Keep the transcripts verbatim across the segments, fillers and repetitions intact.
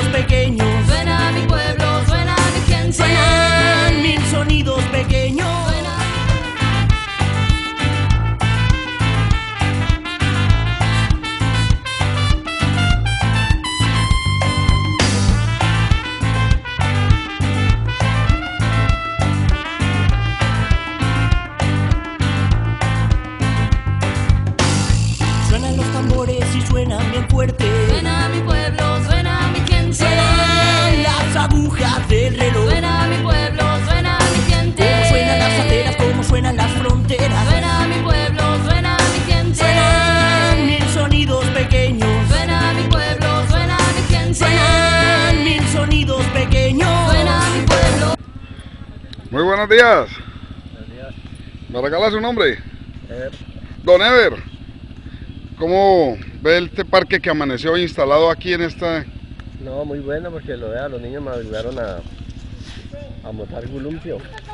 pequeños. Suena mi pueblo, suena mi gente. Suenan mil sonidos pequeños. Suena. Suenan los tambores y suenan bien fuerte. Suena mi pueblo, suena mi gente. Suenan las agujas del reloj. Suena mi pueblo, suena mi gente. Como suenan las aceras, como suenan las fronteras. Suena mi pueblo, suena mi gente. Suenan mil sonidos pequeños. Suena mi pueblo, suena mi gente. Suenan mil sonidos pequeños. Suena mi pueblo. Muy buenos días. Buenos días. ¿Me regala su nombre? Ever. Don Ever, ¿cómo ve este parque que amaneció instalado aquí en esta? No, muy bueno porque lo vea, los niños me ayudaron a, a montar columpio.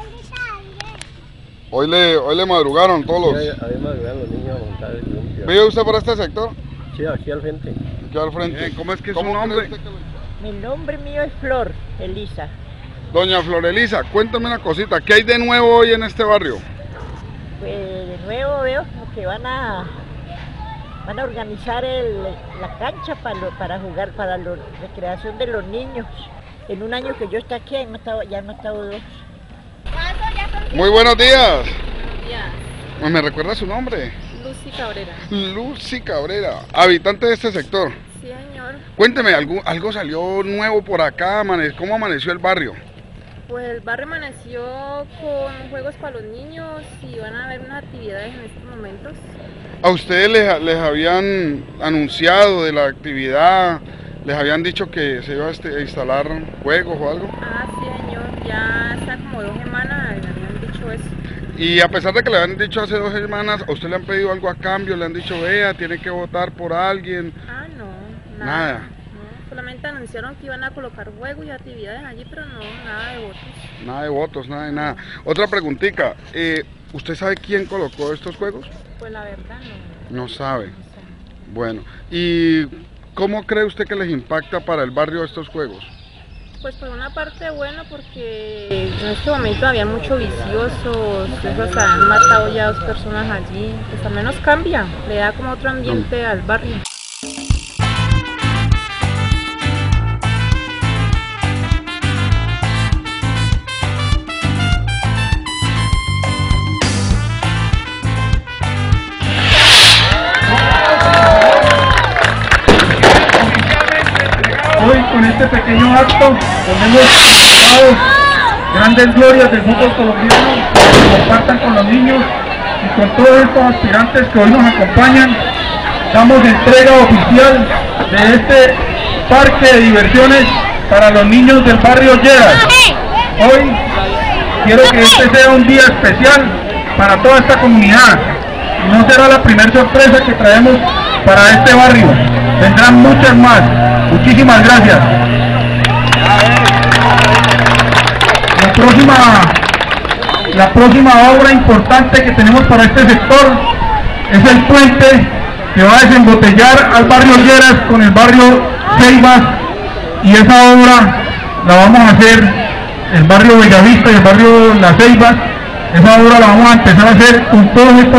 Hoy le, hoy le madrugaron todos los... Sí, a mí me ayudaron los niños a montar el columpio. ¿Vive usted por este sector? Sí, aquí al frente. Aquí al frente. ¿Cómo es que es su nombre? Mi nombre mío es Flor Elisa. Doña Flor Elisa, cuéntame una cosita, ¿qué hay de nuevo hoy en este barrio? Pues de nuevo veo como que van a van a organizar el, la cancha para, lo, para jugar, para la recreación de los niños. En un año que yo estoy aquí, han estado, ya han estado dos. Muy buenos días. Buenos días. ¿Me recuerda su nombre? Lucy Cabrera. Lucy Cabrera, habitante de este sector. Sí, señor. Cuénteme, ¿algo, algo salió nuevo por acá? Amane- ¿Cómo amaneció el barrio? Pues el barrio amaneció con juegos para los niños y van a haber unas actividades en estos momentos. ¿A ustedes les, les habían anunciado de la actividad? ¿Les habían dicho que se iba a, este, a instalar juegos o algo? Ah, sí, señor. Ya hace como dos semanas me habían dicho eso. Y a pesar de que le habían dicho hace dos semanas, ¿a usted le han pedido algo a cambio? ¿Le han dicho, vea, tiene que votar por alguien? Ah, no. Nada. Nada. No, solamente anunciaron que iban a colocar juegos y actividades allí, pero no, nada de votos. Nada de votos, nada de nada. Otra preguntita, eh, ¿usted sabe quién colocó estos juegos? Pues la verdad no. No sabe. No sé. Bueno, ¿y cómo cree usted que les impacta para el barrio estos juegos? Pues por una parte bueno porque en este momento había muchos viciosos, esos han matado ya dos personas allí, pues al menos cambia, le da como otro ambiente al barrio. Hoy con este pequeño acto tenemos invitados grandes glorias del fútbol colombiano que compartan con los niños y con todos estos aspirantes que hoy nos acompañan. Damos entrega oficial de este parque de diversiones para los niños del barrio Lleras. Hoy quiero que este sea un día especial para toda esta comunidad y no será la primera sorpresa que traemos para este barrio. Vendrán muchas más. Muchísimas gracias. La próxima, la próxima obra importante que tenemos para este sector es el puente que va a desembotellar al barrio Lleras con el barrio Ceibas, y esa obra la vamos a hacer el barrio Bellavista y el barrio Las Ceibas. Esa obra la vamos a empezar a hacer con todos estos